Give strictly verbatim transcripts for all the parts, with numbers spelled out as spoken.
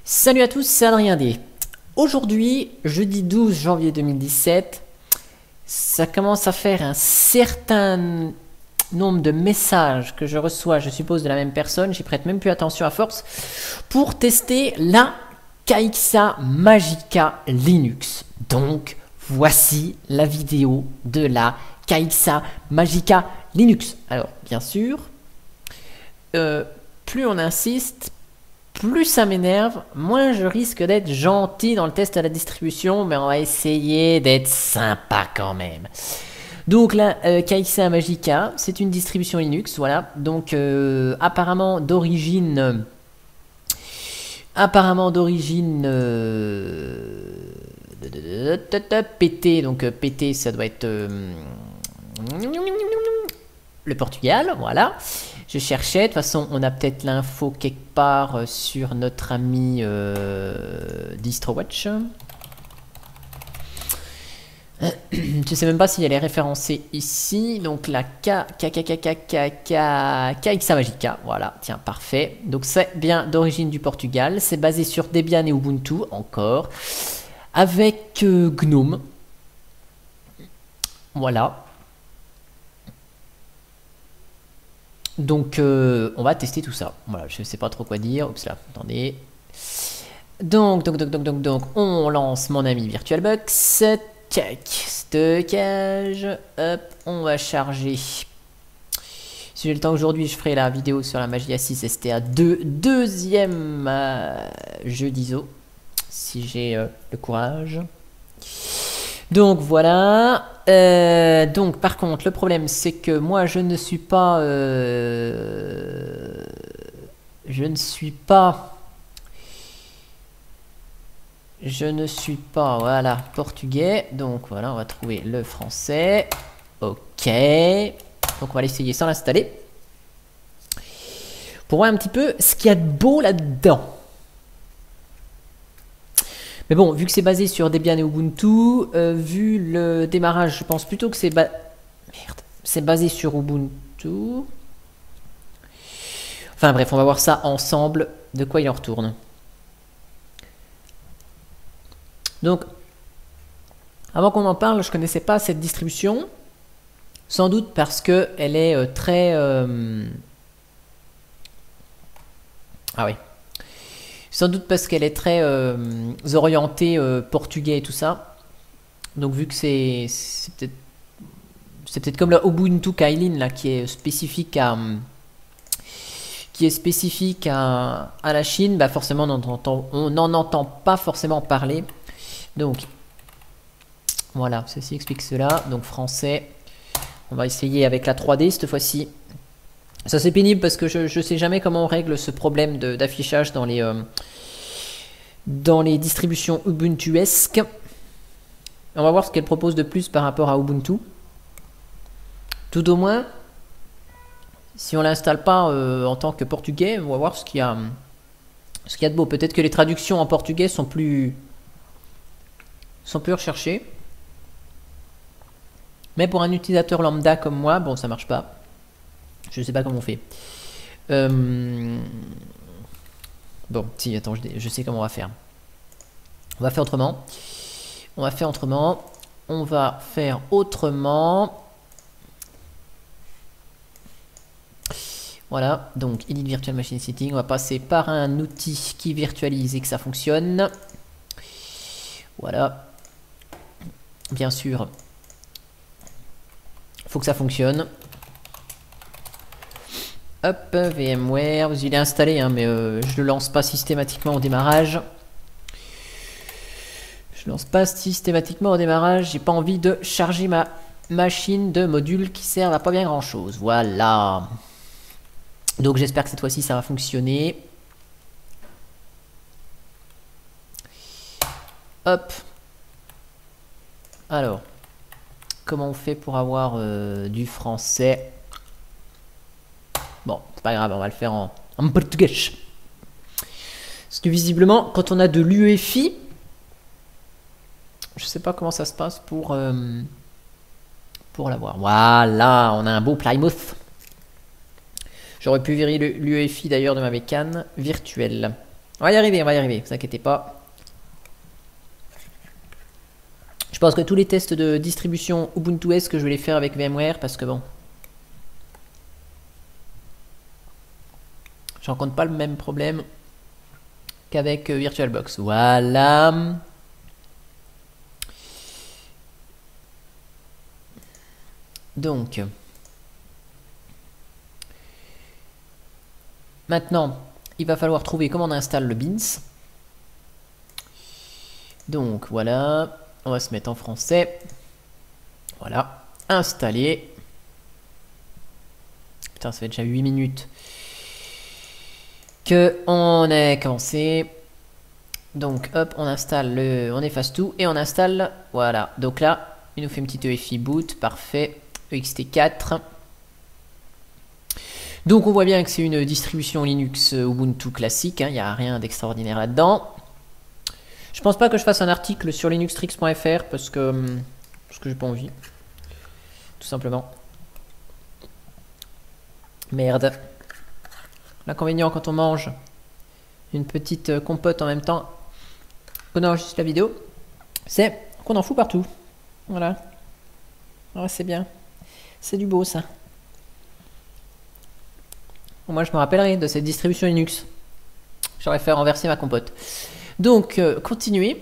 Salut à tous, c'est Adrien D. Aujourd'hui, jeudi douze janvier deux mille dix-sept, ça commence à faire un certain nombre de messages que je reçois, je suppose, de la même personne, j'y prête même plus attention à force, pour tester la Kaixa Magica Linux. Donc, voici la vidéo de la Kaixa Magica Linux. Alors, bien sûr, euh, plus on insiste, plus ça m'énerve, moins je risque d'être gentil dans le test à la distribution, mais on va essayer d'être sympa quand même. Donc la euh, Kaixa Magica, c'est une distribution Linux, voilà. Donc euh, apparemment d'origine, euh, apparemment d'origine euh, P T, donc euh, P T, ça doit être euh, le Portugal, voilà. Je cherchais, de toute façon on a peut-être l'info quelque part euh, sur notre ami euh, DistroWatch. Euh, je sais même pas si elle est référencée ici. Donc la K, K, K, K, K, K, K, Kaixa Magica, voilà, tiens, parfait. Donc c'est bien d'origine du Portugal, c'est basé sur Debian et Ubuntu, encore, avec euh, GNOME. Voilà. Donc, euh, on va tester tout ça. Voilà, je ne sais pas trop quoi dire. Oups là, attendez. Donc, donc, donc, donc, donc, donc, on lance mon ami VirtualBox. Tac, stockage. Hop, on va charger. Si j'ai le temps aujourd'hui, je ferai la vidéo sur la Magia six S T A deux, deuxième euh, jeu d'I S O. Si j'ai euh, le courage. Donc voilà, euh, donc par contre le problème c'est que moi je ne suis pas, euh, je ne suis pas, je ne suis pas, voilà, portugais, donc voilà on va trouver le français, ok, donc on va l'essayer sans l'installer, pour voir un petit peu ce qu'il y a de beau là-dedans. Mais bon, vu que c'est basé sur Debian et Ubuntu, euh, vu le démarrage, je pense plutôt que c'est ba... Merde, c'est basé sur Ubuntu. Enfin bref, on va voir ça ensemble, de quoi il en retourne. Donc, avant qu'on en parle, je ne connaissais pas cette distribution. Sans doute parce qu'elle est euh, très... Euh... Ah oui. Sans doute parce qu'elle est très euh, orientée euh, portugais et tout ça. Donc vu que c'est peut-être c'est peut-être comme la Ubuntu Kylin là qui est spécifique à qui est spécifique à, à la Chine, bah forcément on n'entend on n'en entend pas forcément parler. Donc voilà, ceci explique cela. Donc français, on va essayer avec la trois D cette fois-ci. Ça c'est pénible parce que je ne sais jamais comment on règle ce problème d'affichage dans les euh, dans les distributions Ubuntuesques. On va voir ce qu'elle propose de plus par rapport à Ubuntu. Tout au moins, si on l'installe pas euh, en tant que portugais, on va voir ce qu'il y a ce qu'il y a de beau. Peut-être que les traductions en portugais sont plus sont plus recherchées. Mais pour un utilisateur lambda comme moi, bon ça marche pas. Je sais pas comment on fait. Euh... Bon, si, attends, je, je sais comment on va faire. On va faire autrement. On va faire autrement. On va faire autrement. Voilà, donc Edit Virtual Machine Setting. On va passer par un outil qui virtualise et que ça fonctionne. Voilà. Bien sûr, il faut que ça fonctionne. Hop, VMware, il est installé, hein, mais euh, je ne le lance pas systématiquement au démarrage. Je ne lance pas systématiquement au démarrage, j'ai pas envie de charger ma machine de modules qui servent à pas bien grand chose. Voilà. Donc j'espère que cette fois-ci ça va fonctionner. Hop. Alors, comment on fait pour avoir euh, du français ? Bon, c'est pas grave, on va le faire en, en portugais. Parce que visiblement, quand on a de l'U E F I, je sais pas comment ça se passe pour, euh, pour l'avoir. Voilà, on a un beau Plymouth. J'aurais pu virer l'U E F I d'ailleurs de ma bécane virtuelle. On va y arriver, on va y arriver, ne vous inquiétez pas. Je pense que tous les tests de distribution UbuntuOS que je vais les faire avec VMware parce que bon. Je rencontre pas le même problème qu'avec euh, VirtualBox. Voilà. Donc. Maintenant, il va falloir trouver comment on installe le Beans. Donc voilà. On va se mettre en français. Voilà. Installer. Putain, ça fait déjà huit minutes que on est commencé. Donc hop, on installe le, on efface tout et on installe, voilà. Donc là, il nous fait une petite E F I boot, parfait. E X T quatre. Donc on voit bien que c'est une distribution Linux Ubuntu classique, il n'y a rien d'extraordinaire là-dedans. Je pense pas que je fasse un article sur linuxtricks point F R parce que parce que j'ai pas envie, tout simplement. Merde. L'inconvénient quand on mange une petite compote en même temps qu'on enregistre la vidéo, c'est qu'on en fout partout. Voilà. Ouais, c'est bien. C'est du beau ça. Moi je me rappellerai de cette distribution Linux. J'aurais fait renverser ma compote. Donc, euh, continuer.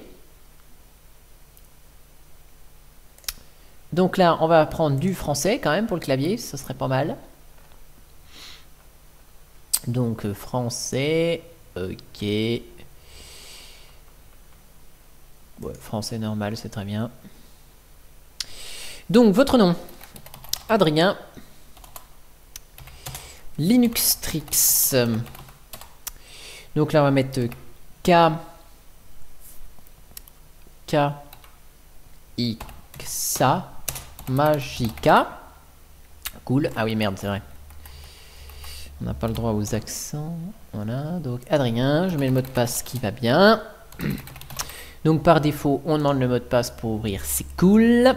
Donc là, on va prendre du français quand même pour le clavier, ça serait pas mal. Donc euh, français, ok. Ouais, français normal, c'est très bien. Donc votre nom, Adrien. Linuxtricks. Donc là, on va mettre K. K. Xa. Magica. Cool. Ah oui, merde, c'est vrai. On n'a pas le droit aux accents. Voilà, donc Adrien, je mets le mot de passe qui va bien. Donc par défaut, on demande le mot de passe pour ouvrir, c'est cool.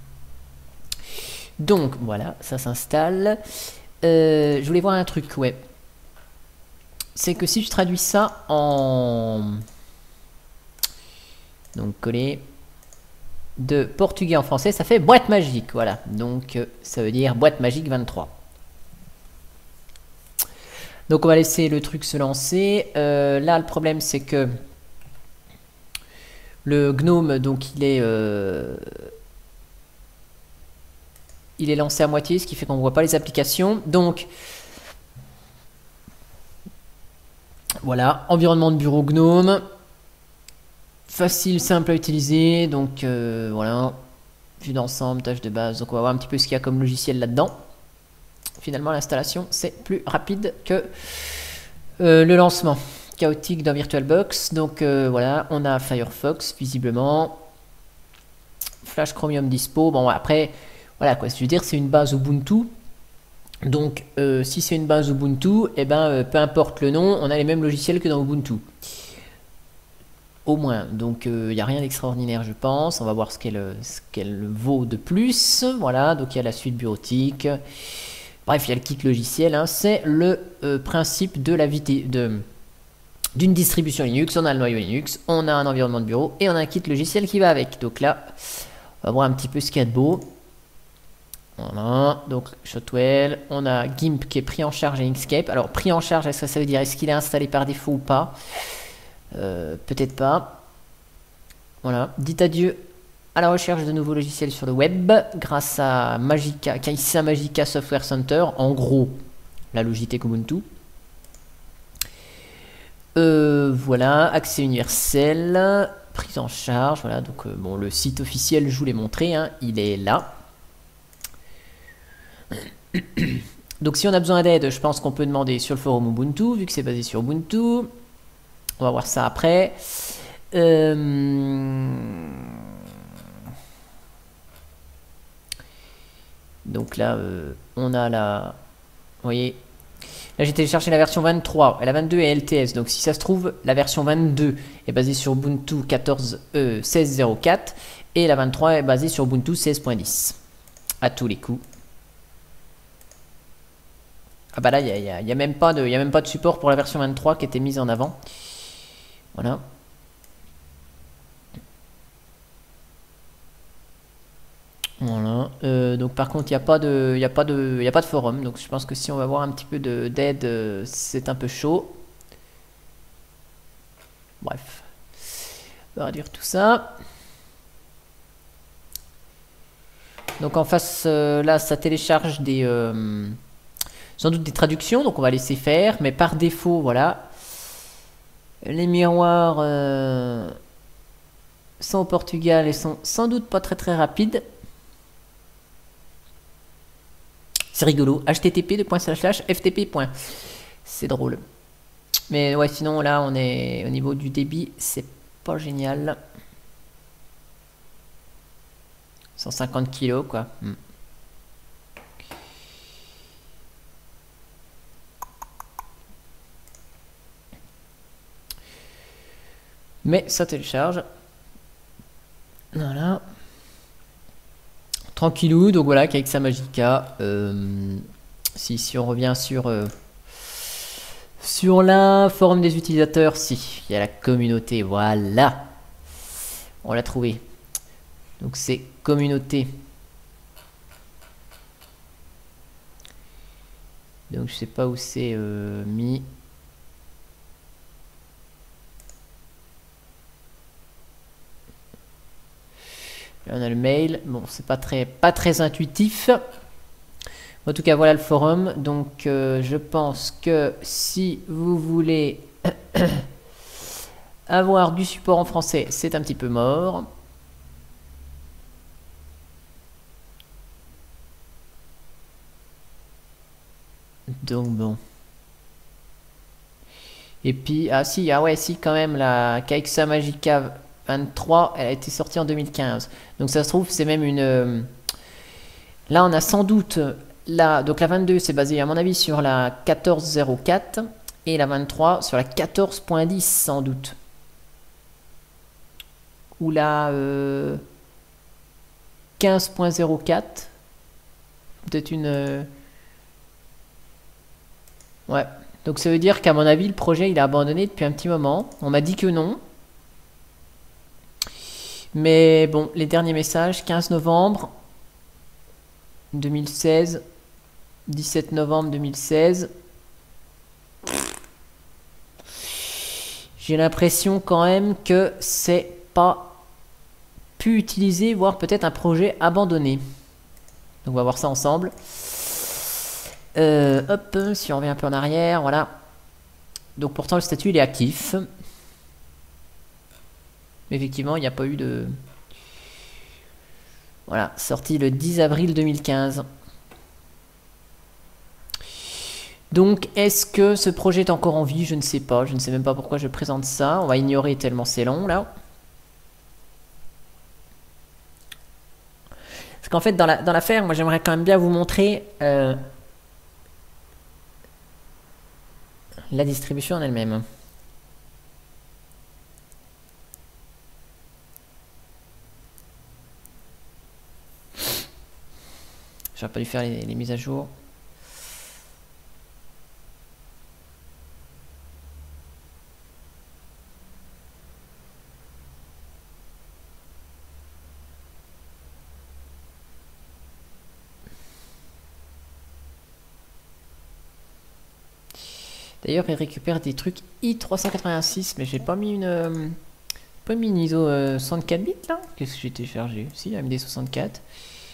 Donc voilà, ça s'installe. Euh, je voulais voir un truc, ouais. C'est que si je traduis ça en... Donc coller... De portugais en français, ça fait boîte magique, voilà. Donc euh, ça veut dire boîte magique vingt-trois. Donc on va laisser le truc se lancer. Euh, là le problème c'est que le gnome, donc il est euh, il est lancé à moitié, ce qui fait qu'on ne voit pas les applications. Donc voilà, environnement de bureau gnome, facile, simple à utiliser. Donc euh, voilà, vue d'ensemble, tâche de base. Donc on va voir un petit peu ce qu'il y a comme logiciel là-dedans. Finalement, l'installation, c'est plus rapide que euh, le lancement chaotique dans VirtualBox. Donc euh, voilà, on a Firefox, visiblement. Flash Chromium dispo. Bon, après, voilà quoi, je veux dire, c'est une base Ubuntu. Donc, euh, si c'est une base Ubuntu, eh ben, euh, peu importe le nom, on a les mêmes logiciels que dans Ubuntu. Au moins, donc il euh, n'y a rien d'extraordinaire, je pense. On va voir ce qu'elle ce qu'elle vaut de plus. Voilà, donc il y a la suite bureautique. Bref, il y a le kit logiciel, hein. C'est le euh, principe de la vité de d'une distribution Linux. On a le noyau Linux, on a un environnement de bureau et on a un kit logiciel qui va avec. Donc là, on va voir un petit peu ce qu'il y a de beau. Voilà, donc Shotwell, on a GIMP qui est pris en charge à Inkscape. Alors, pris en charge, est-ce que ça veut dire est-ce qu'il est installé par défaut ou pas? euh, Peut-être pas. Voilà, dites adieu à la recherche de nouveaux logiciels sur le web grâce à Magica, Kaiza Magica Software Center, en gros la Logitech Ubuntu. Euh, voilà, accès universel, prise en charge, voilà, donc euh, bon, le site officiel, je vous l'ai montré, hein, il est là. Donc si on a besoin d'aide, je pense qu'on peut demander sur le forum Ubuntu, vu que c'est basé sur Ubuntu. On va voir ça après. Euh... Donc là, euh, on a la... Vous voyez, là j'ai téléchargé la version vingt-trois, et la vingt-deux est L T S. Donc si ça se trouve, la version vingt-deux est basée sur Ubuntu quatorze, euh, seize zéro quatre, et la vingt-trois est basée sur Ubuntu seize point dix. À tous les coups. Ah bah là, il n'y a, y a, y a, même pas de, y a même pas de support pour la version vingt-trois qui était mise en avant. Voilà. Voilà. Euh, donc par contre, il n'y a pas de, il y a pas de, il y a pas de forum. Donc je pense que si on va avoir un petit peu de d'aide, euh, c'est un peu chaud. Bref, on va réduire tout ça. Donc en face, euh, là, ça télécharge des, euh, sans doute des traductions. Donc on va laisser faire, mais par défaut, voilà, les miroirs euh, sont au Portugal et sont sans doute pas très très rapides. C'est rigolo. H T T P F T P. C'est drôle. Mais ouais, sinon là, on est au niveau du débit, c'est pas génial. cent cinquante kilos, quoi. Hmm. Mais ça télécharge. Voilà. Tranquillou, donc voilà, qu'avec sa Magica. Euh, si, si on revient sur, euh, sur la forum des utilisateurs, si, il y a la communauté, voilà. On l'a trouvé. Donc c'est communauté. Donc je sais pas où c'est euh, mis. Là, on a le mail. Bon, c'est pas très, pas très intuitif. En tout cas, voilà le forum. Donc, euh, je pense que si vous voulez avoir du support en français, c'est un petit peu mort. Donc, bon. Et puis, ah si, ah ouais, si, quand même, la K X A Magica vingt-trois, elle a été sortie en deux mille quinze. Donc, ça se trouve, c'est même une... Euh, là, on a sans doute... La, donc la vingt-deux, c'est basé à mon avis sur la quatorze zéro quatre et la vingt-trois sur la quatorze point dix sans doute. Ou la euh, quinze point zéro quatre. Peut-être une... Euh... Ouais. Donc ça veut dire qu'à mon avis, le projet, il a abandonné depuis un petit moment. On m'a dit que non. Mais bon, les derniers messages, quinze novembre deux mille seize, dix-sept novembre deux mille seize. J'ai l'impression quand même que c'est pas pu utiliser, voire peut-être un projet abandonné. Donc on va voir ça ensemble. Euh, hop, si on revient un peu en arrière, voilà. Donc pourtant le statut il est actif. Mais effectivement, il n'y a pas eu de... Voilà, sorti le dix avril deux mille quinze. Donc, est-ce que ce projet est encore en vie? Je ne sais pas. Je ne sais même pas pourquoi je présente ça. On va ignorer tellement c'est long, là. Parce qu'en fait, dans la, dans l'affaire, moi, j'aimerais quand même bien vous montrer euh, la distribution en elle-même. J'aurais pas dû faire les, les mises à jour. D'ailleurs, il récupère des trucs i trois cent quatre-vingt-six, mais j'ai pas mis une... Euh, pas mis une I S O euh, soixante-quatre bits, là. Qu'est-ce que j'ai téléchargé? Si, A M D soixante-quatre.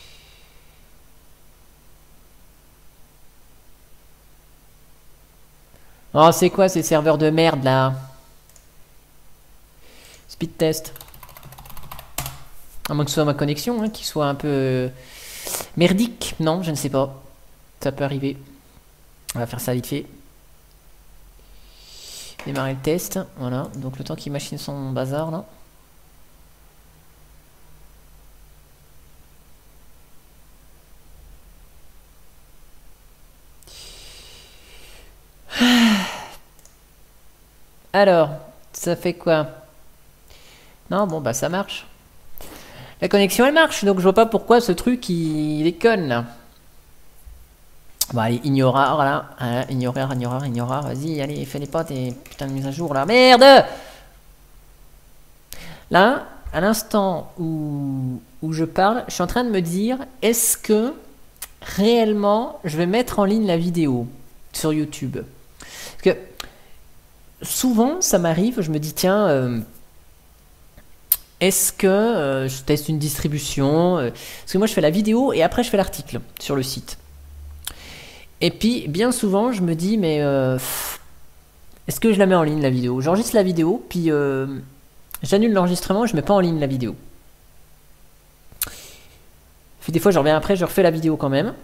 Oh, c'est quoi ces serveurs de merde, là? Speed test. À moins que ce soit ma connexion, hein, qui soit un peu... Euh, merdique. Non, je ne sais pas. Ça peut arriver. On va faire ça vite fait. Démarrer le test, voilà, donc le temps qu'il machine son bazar là. Alors, ça fait quoi? Non, bon bah ça marche. La connexion elle marche, donc je vois pas pourquoi ce truc il déconne là. Bon allez, ignorar là, hein, ignorar, ignorar, ignorar, vas-y, allez, fais les pas tes putains de mises à jour là, merde! Là, à l'instant où, où je parle, je suis en train de me dire, est-ce que réellement je vais mettre en ligne la vidéo sur YouTube? Parce que souvent, ça m'arrive, je me dis, tiens, euh, est-ce que euh, je teste une distribution euh, Parce que moi, je fais la vidéo et après, je fais l'article sur le site. Et puis, bien souvent, je me dis, mais euh, est-ce que je la mets en ligne, la vidéo? J'enregistre la vidéo, puis euh, j'annule l'enregistrement et je mets pas en ligne la vidéo. Puis des fois, je reviens après, je refais la vidéo quand même.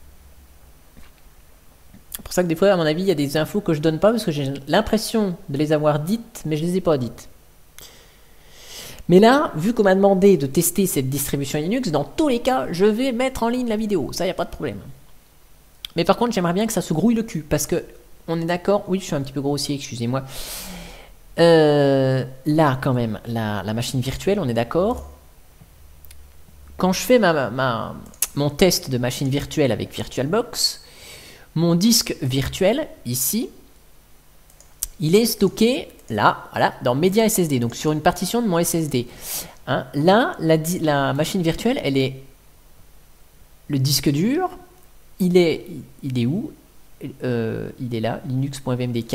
C'est pour ça que des fois, à mon avis, il y a des infos que je donne pas parce que j'ai l'impression de les avoir dites, mais je les ai pas dites. Mais là, vu qu'on m'a demandé de tester cette distribution Linux, dans tous les cas, je vais mettre en ligne la vidéo. Ça, il n'y a pas de problème. Mais par contre, j'aimerais bien que ça se grouille le cul. Parce que, on est d'accord. Oui, je suis un petit peu grossier, excusez-moi. Euh, là, quand même, la, la machine virtuelle, on est d'accord. Quand je fais ma, ma, mon test de machine virtuelle avec VirtualBox, mon disque virtuel, ici, il est stocké là, voilà, dans Media S S D, donc sur une partition de mon S S D. Hein, là, la, la machine virtuelle, elle est... Le disque dur, il est, il est où euh, Il est là, linux.vmdk.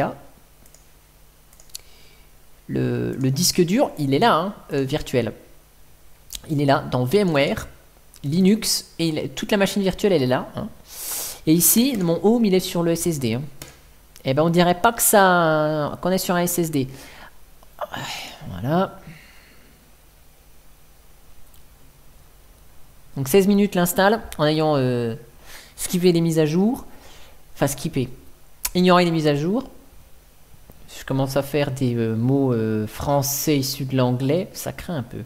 Le, le disque dur, il est là, hein, euh, virtuel. Il est là, dans VMware, Linux, et il, toute la machine virtuelle, elle est là. Hein. Et ici, mon home, il est sur le S S D. Hein. Et ben on dirait pas que ça qu'on est sur un S S D. Voilà. Donc seize minutes l'installe en ayant euh, skippé les mises à jour. Enfin skippé. Ignorer les mises à jour. Je commence à faire des euh, mots euh, français issus de l'anglais. Ça craint un peu.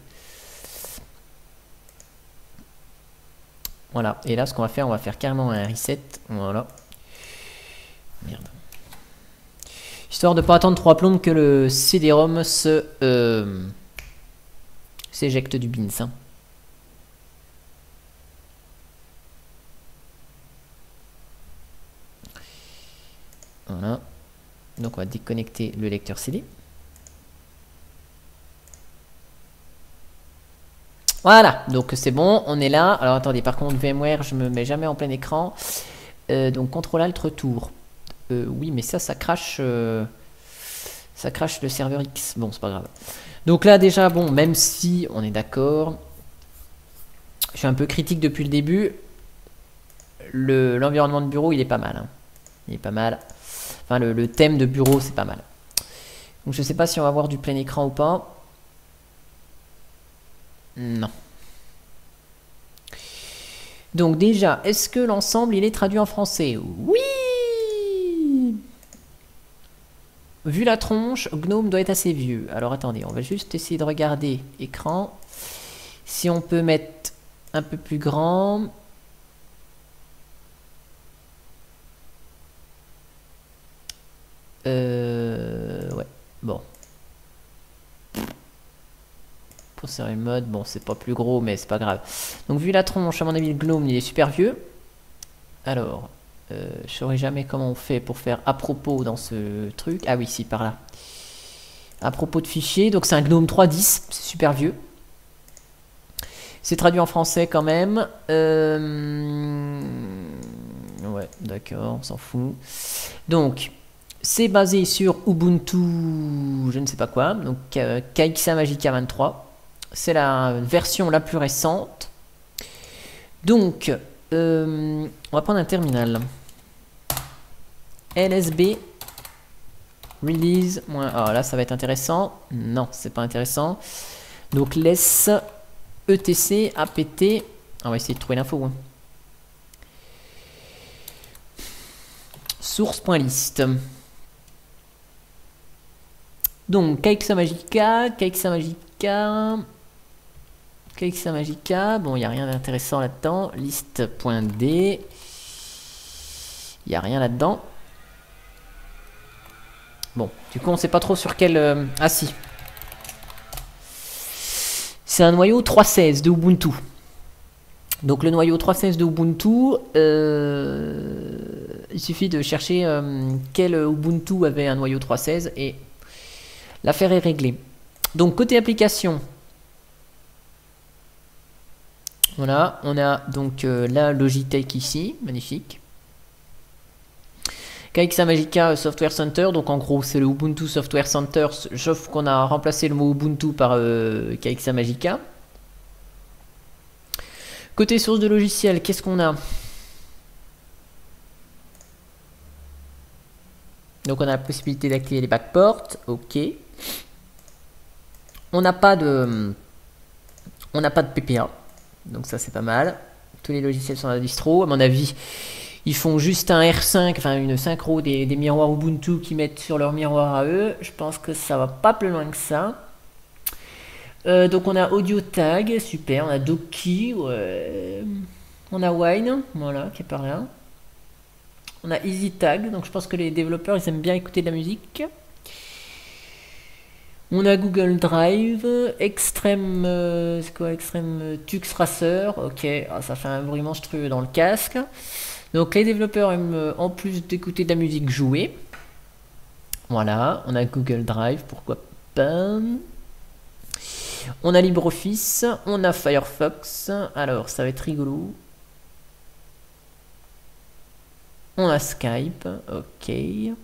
Voilà. Et là ce qu'on va faire, on va faire carrément un reset. Voilà. Merde. Histoire de ne pas attendre trois plombes que le C D-ROM se euh, s'éjecte du bins. Hein. Voilà. Donc on va déconnecter le lecteur C D. Voilà. Donc c'est bon, on est là. Alors attendez, par contre VMware, je me mets jamais en plein écran. Euh, donc contrôle alt retour. Euh, oui, mais ça, ça crache, euh, ça crache le serveur X. Bon, c'est pas grave. Donc là, déjà, bon, même si on est d'accord, je suis un peu critique depuis le début. Le, l'environnement de bureau, il est pas mal. Hein. Il est pas mal. Enfin, le, le thème de bureau, c'est pas mal. Donc, je sais pas si on va avoir du plein écran ou pas. Non. Donc déjà, est-ce que l'ensemble, il est traduit en français? Oui! Vu la tronche, Gnome doit être assez vieux. Alors attendez, on va juste essayer de regarder écran. Si on peut mettre un peu plus grand. Euh, ouais, bon. Pour serrer le mode, bon, c'est pas plus gros, mais c'est pas grave. Donc vu la tronche, à mon avis, le Gnome, il est super vieux. Alors... Euh, je saurais jamais comment on fait pour faire à propos dans ce truc. Ah oui, si, par là. À propos de fichiers. Donc c'est un Gnome trois point dix. C'est super vieux. C'est traduit en français quand même. Euh... Ouais, d'accord, on s'en fout. Donc, c'est basé sur Ubuntu, je ne sais pas quoi. Donc euh, K X A Magica vingt-trois. C'est la version la plus récente. Donc, euh, on va prendre un terminal. L S B release. Ah là, ça va être intéressant. Non, c'est pas intéressant. Donc, laisse etc apt. On va essayer de trouver l'info. Hein. Source.list. Donc, K X A Magica, K X A Magica, K X A Magica. Bon, il n'y a rien d'intéressant là-dedans. List.d. Il n'y a rien là-dedans. Bon, du coup, on ne sait pas trop sur quel... Euh... Ah, si. C'est un noyau trois point seize de Ubuntu. Donc, le noyau trois point seize de Ubuntu, euh... il suffit de chercher euh, quel Ubuntu avait un noyau trois point seize et l'affaire est réglée. Donc côté application, voilà, on a donc euh, la Logitech ici, magnifique. K X A Magica Software Center, donc en gros c'est le Ubuntu Software Center, sauf qu'on a remplacé le mot Ubuntu par euh, K X A Magica. Côté source de logiciel, qu'est-ce qu'on a? Donc on a la possibilité d'activer les backports, ok. On n'a pas de, on n'a pas de P P A, donc ça c'est pas mal. Tous les logiciels sont à la distro, à mon avis, ils font juste un R cinq, enfin une synchro des, des miroirs Ubuntu qu'ils mettent sur leur miroir à eux. Je pense que ça va pas plus loin que ça. Euh, donc on a Audio Tag, super, on a Doki, ouais. On a Wine, voilà, qui est par là. On a Easy Tag, donc je pense que les développeurs ils aiment bien écouter de la musique. On a Google Drive, Extreme, euh, c'est quoi Extreme Tux Racer, ok, ah, ça fait un bruit monstrueux dans le casque. Donc les développeurs aiment en plus d'écouter de la musique jouer. Voilà, on a Google Drive, pourquoi pas. On a LibreOffice, on a Firefox, alors ça va être rigolo. On a Skype, ok.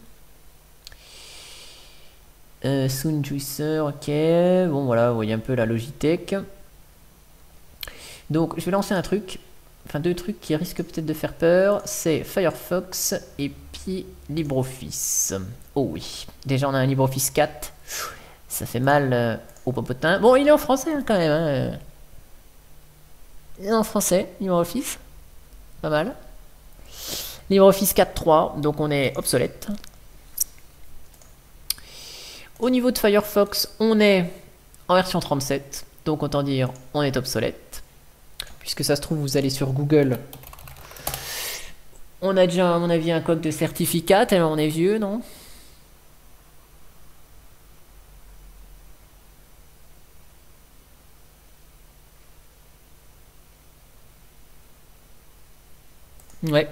Euh, Sound Juicer, ok. Bon voilà, vous voyez un peu la Logitech. Donc je vais lancer un truc, enfin deux trucs qui risquent peut-être de faire peur. C'est Firefox et puis LibreOffice. Oh oui, déjà on a un LibreOffice quatre. Ça fait mal euh, au popotin. Bon, il est en français hein, quand même. Hein. Il est en français, LibreOffice. Pas mal. LibreOffice quatre point trois, donc on est obsolète. Au niveau de Firefox, on est en version trente-sept, donc autant dire on est obsolète. Puisque ça se trouve, vous allez sur Google. On a déjà, à mon avis, un code de certificat, tellement on est vieux, non? Ouais.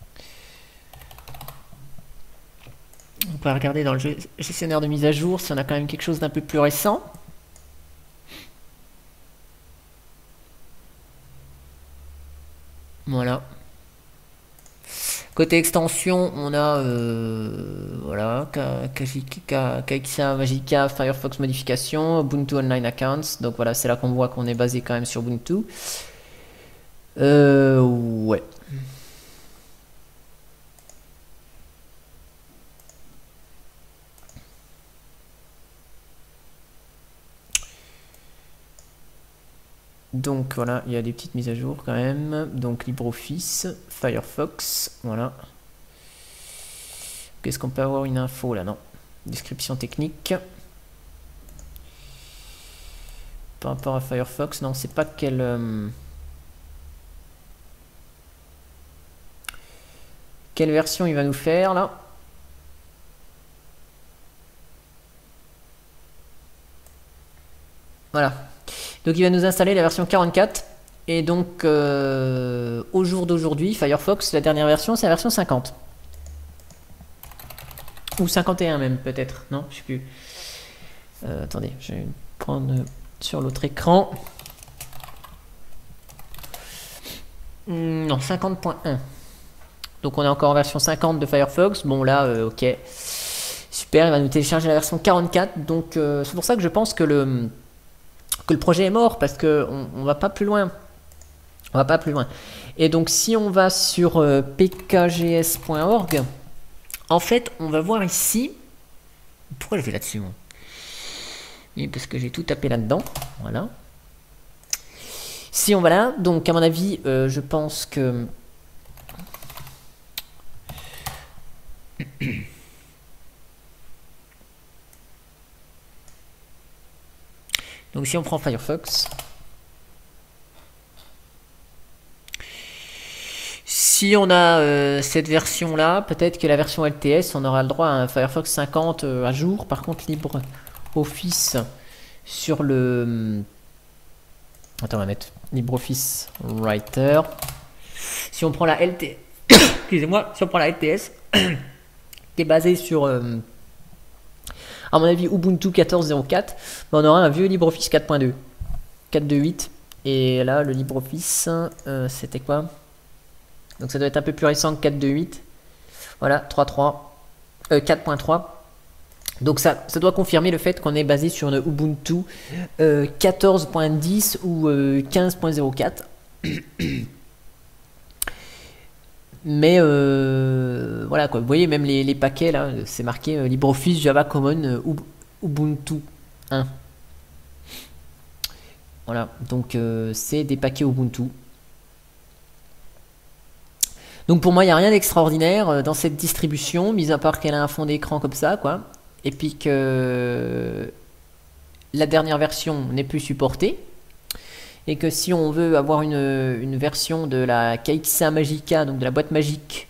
On peut regarder dans le gestionnaire de mise à jour si on a quand même quelque chose d'un peu plus récent. Voilà. Côté extension, on a euh, voilà, K X A Magica Firefox modification, Ubuntu Online Accounts. Donc voilà, c'est là qu'on voit qu'on est basé quand même sur Ubuntu. Euh, ouais. Donc voilà, il y a des petites mises à jour quand même. Donc LibreOffice, Firefox, voilà. Qu'est-ce qu'on peut avoir une info là? Non. Description technique. Par rapport à Firefox, non, c'est pas quelle... Euh, quelle version il va nous faire là? Voilà. Donc il va nous installer la version quarante-quatre. Et donc euh, au jour d'aujourd'hui, Firefox, la dernière version, c'est la version cinquante. Ou cinquante et un même peut-être. Non, je sais plus. Euh, attendez, je vais prendre sur l'autre écran. Hum, non, cinquante point un. Donc on est encore en version cinquante de Firefox. Bon là, euh, ok. Super, il va nous télécharger la version quarante-quatre. Donc euh, c'est pour ça que je pense que le... que le projet est mort parce que on, on va pas plus loin. On va pas plus loin. Et donc si on va sur euh, p k g s point org, en fait on va voir ici. Pourquoi je vais là-dessus moi? Oui, parce que j'ai tout tapé là-dedans. Voilà. Si on va là, donc à mon avis, euh, je pense que donc si on prend Firefox, si on a euh, cette version là, peut-être que la version L T S, on aura le droit à un Firefox cinquante euh, à jour. Par contre, LibreOffice sur le... Attends, on va mettre LibreOffice Writer. Si on prend la L T S, excusez-moi, si on prend la L T S, qui est basée sur... Euh, À mon avis, Ubuntu quatorze zéro quatre, ben, on aura un vieux LibreOffice quatre point deux. quatre point deux point huit. Et là, le LibreOffice, euh, c'était quoi? Donc ça doit être un peu plus récent que quatre point deux point huit. Voilà, trois point trois. Euh, quatre point trois. Donc ça, ça doit confirmer le fait qu'on est basé sur une Ubuntu euh, quatorze point dix ou euh, quinze point zéro quatre. Mais euh, voilà quoi, vous voyez même les, les paquets là, c'est marqué euh, LibreOffice Java Common euh, Ubuntu un. Voilà, donc euh, c'est des paquets Ubuntu. Donc pour moi, il n'y a rien d'extraordinaire euh, dans cette distribution, mis à part qu'elle a un fond d'écran comme ça, quoi. Et puis que la dernière version n'est plus supportée. Et que si on veut avoir une, une version de la K X A Magica, donc de la boîte magique,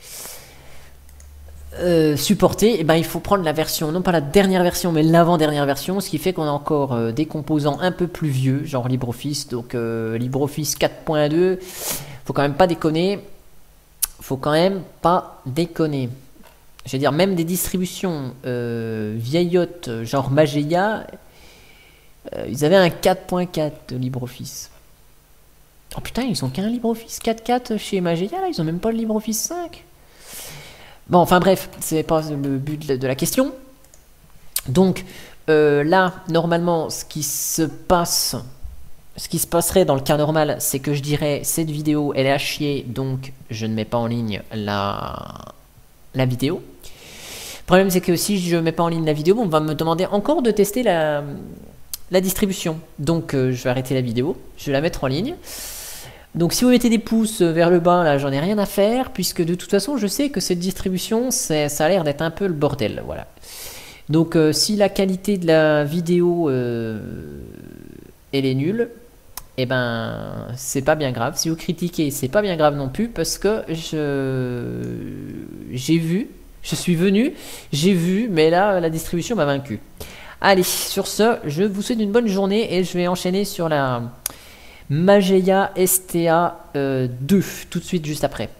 euh, supportée, et ben il faut prendre la version, non pas la dernière version, mais l'avant-dernière version, ce qui fait qu'on a encore euh, des composants un peu plus vieux, genre LibreOffice, donc euh, LibreOffice quatre point deux, faut quand même pas déconner, faut quand même pas déconner. Je veux dire, même des distributions euh, vieillottes, genre Mageia, euh, ils avaient un quatre point quatre de LibreOffice. Oh putain, ils ont qu'un LibreOffice quatre point quatre chez Mageia, là, ils ont même pas le LibreOffice cinq. Bon, enfin bref, c'est pas le but de la question. Donc euh, là, normalement, ce qui se passe, ce qui se passerait dans le cas normal, c'est que je dirais cette vidéo, elle est à chier, donc je ne mets pas en ligne la, la vidéo. Le problème, c'est que si je ne mets pas en ligne la vidéo, on va me demander encore de tester la, la distribution. Donc euh, je vais arrêter la vidéo, je vais la mettre en ligne. Donc si vous mettez des pouces vers le bas, là, j'en ai rien à faire, puisque de toute façon, je sais que cette distribution, ça a l'air d'être un peu le bordel, voilà. Donc euh, si la qualité de la vidéo, euh, elle est nulle, eh ben, c'est pas bien grave. Si vous critiquez, c'est pas bien grave non plus, parce que je j'ai vu, je suis venu, j'ai vu, mais là, la distribution m'a vaincu. Allez, sur ce, je vous souhaite une bonne journée, et je vais enchaîner sur la Mageia S T A deux, tout de suite, juste après.